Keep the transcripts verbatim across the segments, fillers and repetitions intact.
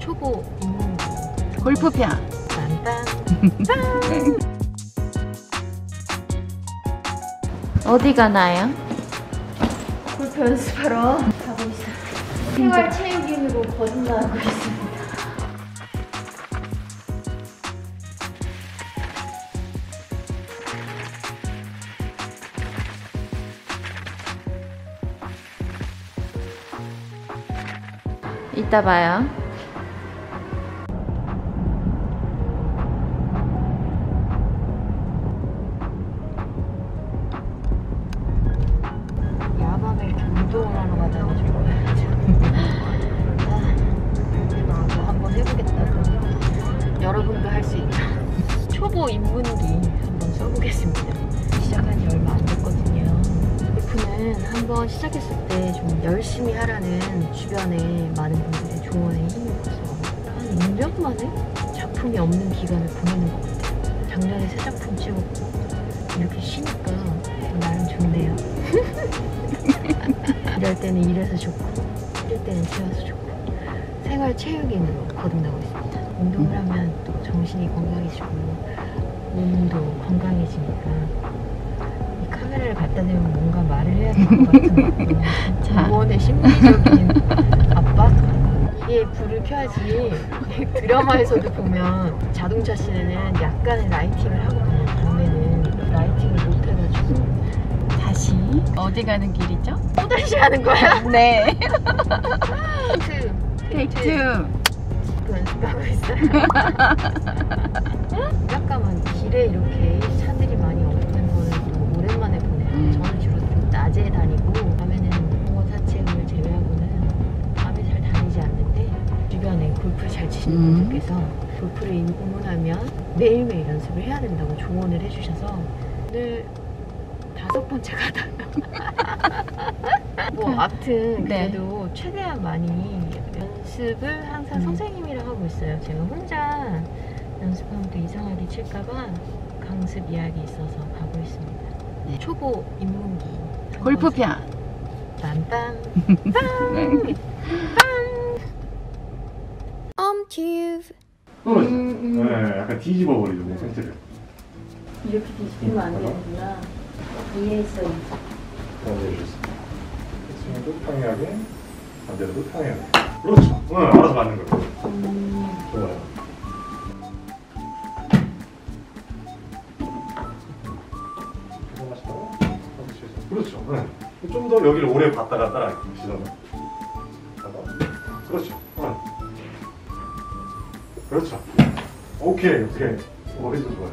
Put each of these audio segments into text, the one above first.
초보 입문기 골프편 딴딴 어디 가나요? 골프 연습하러 가고 있어요. 생활 체육인으로 거듭나고 있습니다. 이따 봐요. 야밤에 이렇게 운동을 하러 가자마자 나도 한번 해보겠다고. 여러분도 할 수 있다. 초보 입문기 한번 써보겠습니다. 시작한 지 얼마 안 됐거든요. 골프는 한번 시작했을 때 좀 열심히 하라는 주변에 많은 분들의 조언에 힘입어서 한 이 년 만에 작품이 없는 기간을 보내는 것 같아요. 작년에 새 작품 찍었고 이렇게 쉬니까 나름 좋네요. 이럴 때는 일해서 좋고 쉴 때는 쉬어서 좋고 생활 체육인으로 거듭나고 있습니다. 운동을 하면 또 정신이 건강해지고 몸도 건강해지니까 이 카메라를 갖다 대면 뭔가 말을 해야 될 것 같은 부모의 심리적인 압박? 이게 불을 켜야지. 드라마에서도 보면 자동차 씬에는 약간의 라이팅을 하거든요. 밤에는 라이팅을 못 해가지고 다시 어디 가는 길이죠? 또 다시 하는 거야? 네. 테이크 테이크 그 연습하고 있어요. 약간만 길에 이렇게 차들이 많이 없는 거는 또 오랜만에 보네요. 음. 저는 주로 좀 낮에 다니고 밤에는 홍어 사체를 제외하고는 밤에 잘 다니지 않는데 주변에 골프 잘 치시는 음. 분들께서 골프를 입문하면 매일매일 연습을 해야 된다고 조언을 해주셔서 오늘 다섯 번째 가다가 뭐 아무튼 그래도 네. 최대한 많이 연습을 항상 음. 선생님이랑 하고 있어요. 제가 혼자 연습하면 또 이상하게 칠까봐 강습 이야기 있어서 가고 있습니다. 네. 초보 입문기 골프편 딴딴 빵! 엄튜브 떨어져. 네, 약간 뒤집어 버리죠, 내 상태를. 이렇게 뒤집으면 안 되는구나. 이해했어요. 잘해주셨습니다. 스윙도 평이하게, 반대로도 평이하게. 그렇죠. 응, 알아서 맞는 거예요. 음. 좋아요. 그렇죠. 네. 좀 더 여기를 오래 봤다가 따라갈게요. 시선을. 그렇죠. 응. 그렇죠. 오케이, 오케이. 머리도 좋아요.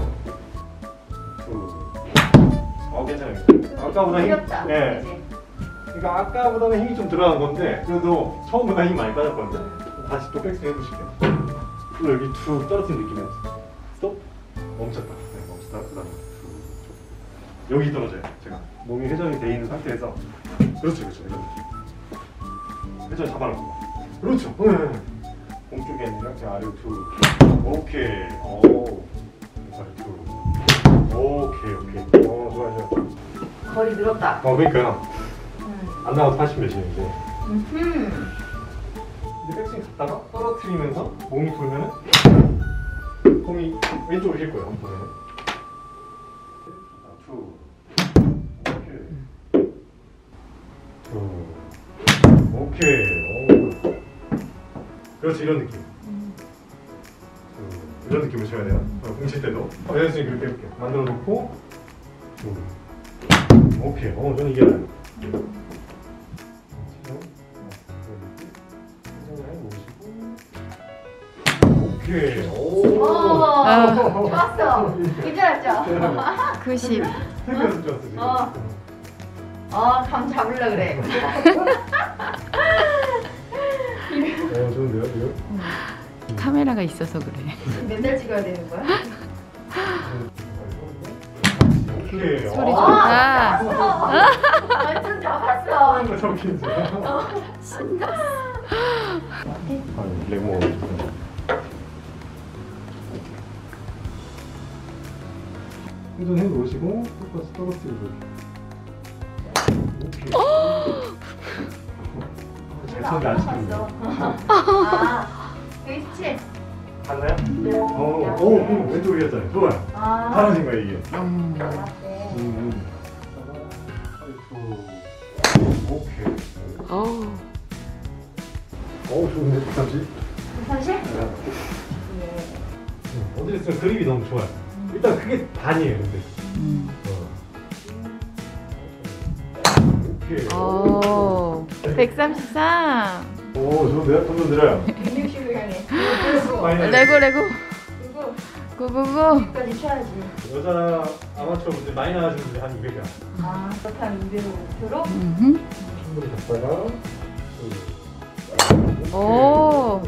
어, 괜찮아요. 아까보다 힘, 어렵다. 네. 그치? 그러니까 아까보다는 힘이 좀 들어간 건데 그래도 처음보다 힘 많이 빠졌거든요. 다시 또 백스윙 해보실게요. 또 여기 툭 떨어뜨린 느낌이에요. 스톱. 멈췄다. 네, 멈췄다. 그 다음에 툭. 여기 떨어져요. 제가 몸이 회전이 돼 있는 상태에서 그렇죠, 그렇죠. 이런 느낌. 회전 잡아놓고. 그렇죠. 네. 공 쪽이 아니라 그냥 아래로 툭. 오케이. 오. 아래 툭. 오케이, 오케이. 오, 좋아요, 좋아요. 거리 늘었다. 어, 그러니까요. 음. 안 나와도 팔십 몇이는데. 음흠. 근데 백스윙 갔다가 떨어뜨리면서 몸이 돌면은 공이 왼쪽으로 힐 거예요. 한번 보면은. 투. 오케이. 투. 오케이. 오. 그렇지, 이런 느낌. 음. 투. 이런 느낌을 쳐야 돼요. 어, 공칠 때도. 어, 연습생 그렇게 해볼게요. 만들어 놓고. 투. 오케이. 어, 저는 이게 나아요. 오케이. 오. 오. 좋았어. 괜찮았죠? 구십. 되게 연습 좋았어. 지금. 어. 어, 감 잡으려 그래. 어, 좋은데요, 지금? 카메라가 있어서 그래. 맨날 찍어야 되는 거야? 오케이. 소리 어. 좋다. 완전 잡았어. 이거 저기 이제. 신났어. 아니, 레모. 회전 해 놓으시고 똑같이 떨어뜨리고. 오케이. 잘 쳤는데 안 찍혔네. 아, 오, 음, 왼쪽 올렸잖아요. 좋아요. 아. 잘하신 거예요, 이게. 음. 네. 음, 음. 오케이. 어우. 어우, 좋은데, 백삼십? 사실? 네. 예. 어디 있으면 그립이 너무 좋아요. 일단 그게 반이에요, 근데. 음. 오케이. 오. 백삼십삼. 오, 좋은데요? 점점 늘어요. 백육십을 향해. 많이 늘어요. 레고 레고. 그리고 구구구. 여기까지 쳐야지. 여자 아마추어 분들 많이 나가시는 분들 한 이백이야. 아, 그렇다면 이대로 목표로? 음흠. 충분히 갔다가. 오.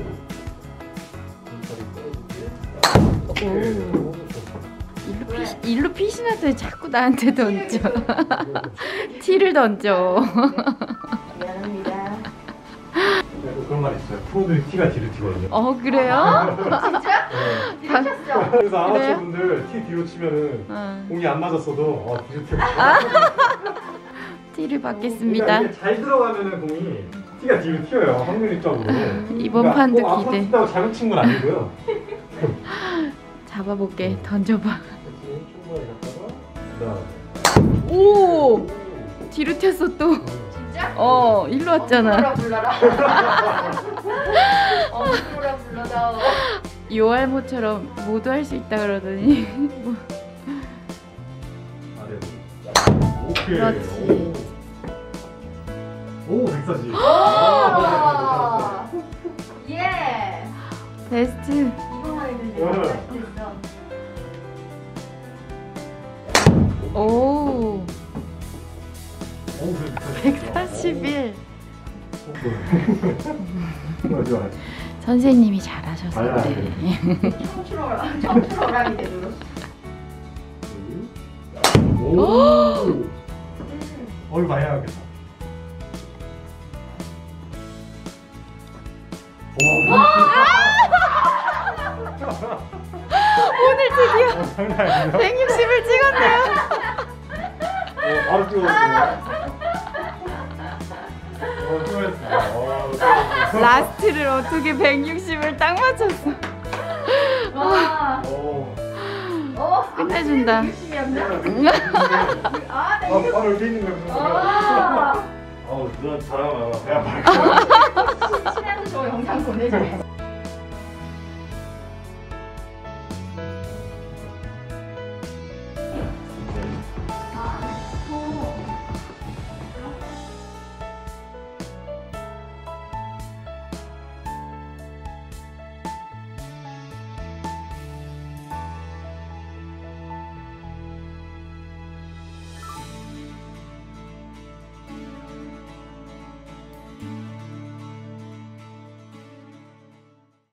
오. 일로 피 일로 피신하더니 자꾸 나한테 던져. 티를 던져. 미안합니다. 그런 말 있어요. 프로들이 티가 뒤로 튀거든요. 어 그래요? 진짜? 네. 반- 미쳤어. 그래서 아마추어 그래요? 분들 티 뒤로 치면은 어, 공이 안 맞았어도 어, 뒤로 튀어. 티를 그러니까 받겠습니다. 이게 잘 들어가면은 공이 티가 뒤로 튀어요. 확률적으로. 이번 그러니까 판도 꼭 앞으로 기대. 튄다고 잘못 친 건 아니고요. 잡아볼게. 던져봐. 충분히 갔다가. 오. 뒤로 튀었어 또. 진짜? 어 일로 왔잖아. 불러라. 어, 불러라 불러다. 요알모처럼 모두 할 수 있다 그러더니. 뭐. 오케이. 그렇지. 오, 백사십. 오! 예. 베스트. 이거만 했는데 와. 할수 있어. 오. 오, 백사십일. 좋아, 좋아. 선생님이 잘하셔서 아니야, 그래. 청출어라. 청출어라이 되도록. 오. 얼 많이 하겠다. 오늘 드디어 오, 장난 아니에요? 백육십을 찍었네요. 어, 바로 찍었어요. 어, 수고했습니다. 어, 수고했습니다. 라스트를 어떻게 백육십을 딱 맞췄어. 와. 어. 어. 끝내준다. 육십이었나? 아, 아, 네. 바로 여기 있는 거야. 아. 어, 누나 잘하면 배 아파. 친해서 저 영상 보내줘.